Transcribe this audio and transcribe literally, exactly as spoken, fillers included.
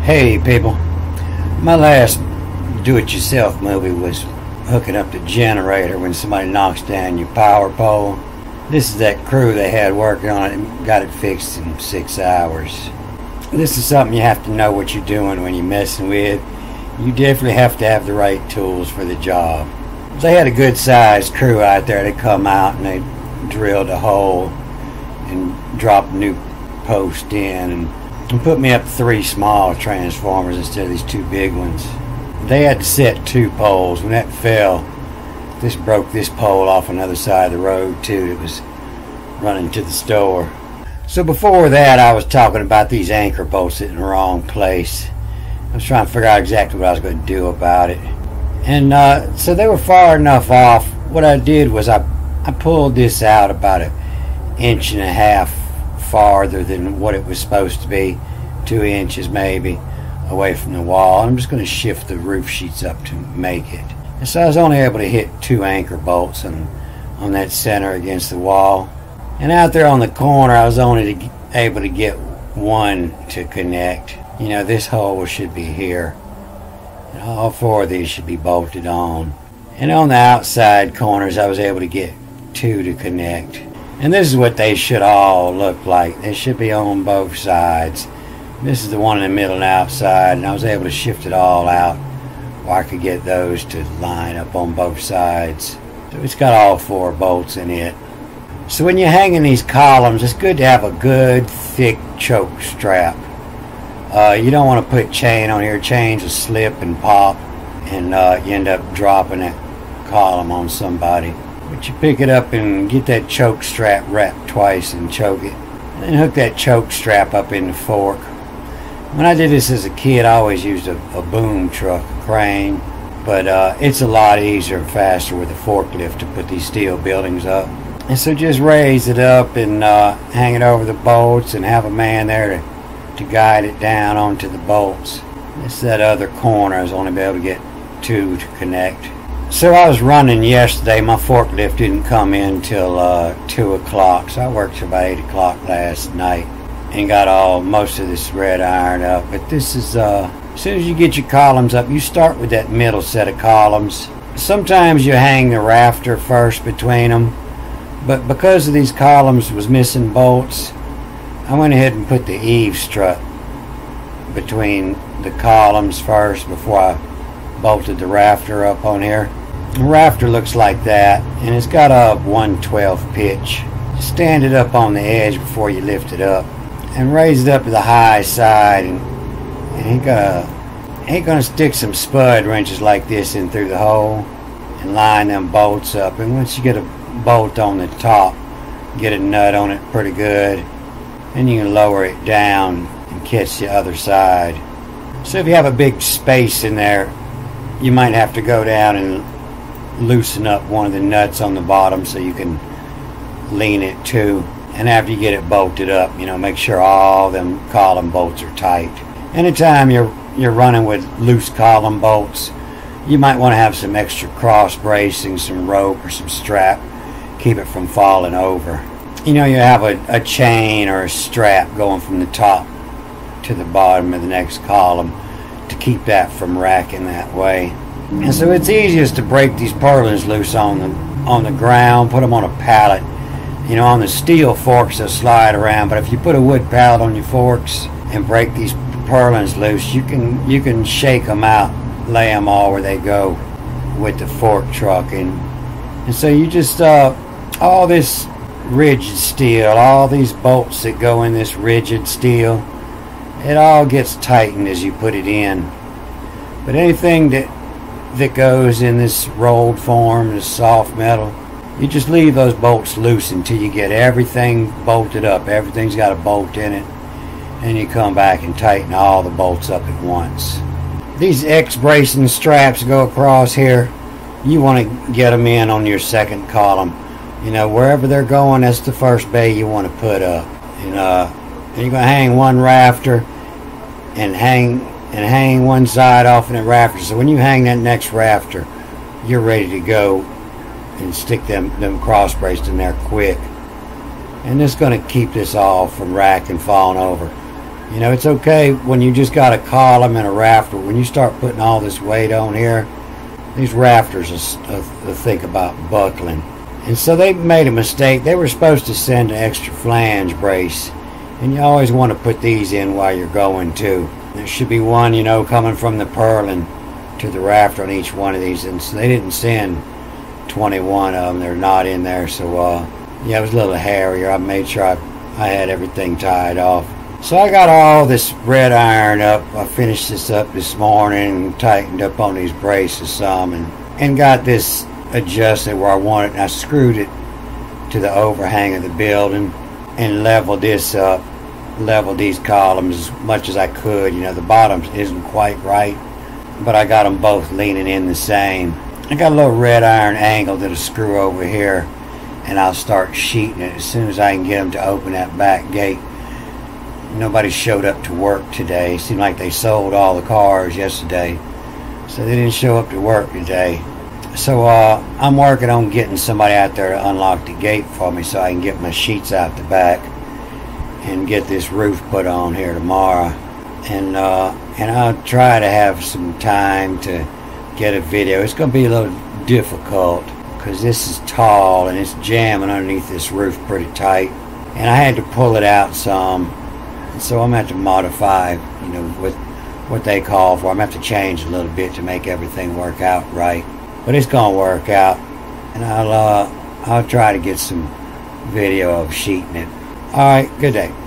Hey people, my last do-it-yourself movie was hooking up the generator when somebody knocks down your power pole. This is that crew they had working on it and got it fixed in six hours. This is something you have to know what you're doing when you're messing with. You definitely have to have the right tools for the job. They had a good sized crew out there. They come out and they drilled a hole and dropped a new post in and, and put me up three small transformers instead of these two big ones. They had to set two poles. When that fell, this broke this pole off another side of the road too. It was running to the store. So before that, I was talking about these anchor bolts in the wrong place. I was trying to figure out exactly what I was going to do about it. And uh, so they were far enough off. What I did was I, I pulled this out about an inch and a half farther than what it was supposed to be, two inches maybe, away from the wall. I'm just going to shift the roof sheets up to make it. And so I was only able to hit two anchor bolts on, on that center against the wall. And out there on the corner, I was only to, able to get one to connect. You know, this hole should be here. And all four of these should be bolted on. And on the outside corners, I was able to get two to connect. And this is what they should all look like. They should be on both sides. This is the one in the middle and outside, and I was able to shift it all out where I could get those to line up on both sides. So it's got all four bolts in it. So when you're hanging these columns, it's good to have a good thick choke strap. Uh, you don't want to put chain on here. Chains will slip and pop, and uh, you end up dropping that column on somebody. But you pick it up and get that choke strap wrapped twice and choke it. And then hook that choke strap up in the fork. When I did this as a kid, I always used a, a boom truck, a crane. But uh, it's a lot easier and faster with a forklift to put these steel buildings up. And so just raise it up and uh, hang it over the bolts and have a man there to, to guide it down onto the bolts. It's that other corner I was only able to get two to connect. So I was running yesterday. My forklift didn't come in till uh, two o'clock, so I worked till about eight o'clock last night and got all most of this red iron up. But this is, uh, as soon as you get your columns up, you start with that middle set of columns. Sometimes you hang the rafter first between them, but because of these columns was missing bolts, I went ahead and put the eave strut between the columns first before I bolted the rafter up on here. The rafter looks like that, and it's got a one twelfth pitch. Stand it up on the edge before you lift it up, and raise it up to the high side, and, and ain't gonna ain't gonna stick some spud wrenches like this in through the hole and line them bolts up. And once you get a bolt on the top, get a nut on it pretty good, then you can lower it down and catch the other side. So if you have a big space in there, you might have to go down and loosen up one of the nuts on the bottom so you can lean it too. And after you get it bolted up, you know, make sure all them column bolts are tight. Anytime you're you're running with loose column bolts, you might want to have some extra cross bracing, some rope or some strap, keep it from falling over. You know, you have a, a chain or a strap going from the top to the bottom of the next column to keep that from racking that way. And so it's easiest to break these purlins loose on the on the ground, put them on a pallet. You know, on the steel forks they'll slide around, but if you put a wood pallet on your forks and break these purlins loose, you can you can shake them out, lay them all where they go with the fork truck. And, and so you just, uh, all this rigid steel, all these bolts that go in this rigid steel, it all gets tightened as you put it in. But anything that that goes in this rolled form, this soft metal, you just leave those bolts loose until you get everything bolted up. Everything's got a bolt in it. And you come back and tighten all the bolts up at once. These X-bracing straps go across here. You want to get them in on your second column. You know, wherever they're going, that's the first bay you want to put up. And uh, you're going to hang one rafter and hang and hang one side off in the rafter. So when you hang that next rafter, you're ready to go and stick them, them cross braced in there quick. And it's going to keep this all from racking, falling over. You know, it's okay when you just got a column and a rafter. When you start putting all this weight on here, these rafters will think about buckling. And so they made a mistake. They were supposed to send an extra flange brace, and you always want to put these in while you're going too. There should be one, you know, coming from the purlin to the rafter on each one of these, and so they didn't send twenty-one of them. They're not in there, so uh, yeah, it was a little hairier. I made sure I, I had everything tied off. So I got all this red iron up. I finished this up this morning and tightened up on these braces some, and, and got this adjusted where I want it, and I screwed it to the overhang of the building and leveled this up, leveled these columns as much as I could. You know, the bottom isn't quite right, but I got them both leaning in the same. I got a little red iron angle that'll screw over here, and I'll start sheeting it as soon as I can get them to open that back gate. Nobody showed up to work today. It seemed like they sold all the cars yesterday, so they didn't show up to work today. So uh, I'm working on getting somebody out there to unlock the gate for me so I can get my sheets out the back and get this roof put on here tomorrow. And uh, and I'll try to have some time to get a video. It's going to be a little difficult because this is tall and it's jamming underneath this roof pretty tight. And I had to pull it out some. And so I'm going to have to modify, you know, with what they call for. I'm going to have to change a little bit to make everything work out right. But it's going to work out. And I'll, uh, I'll try to get some video of sheeting it. Alright, good day.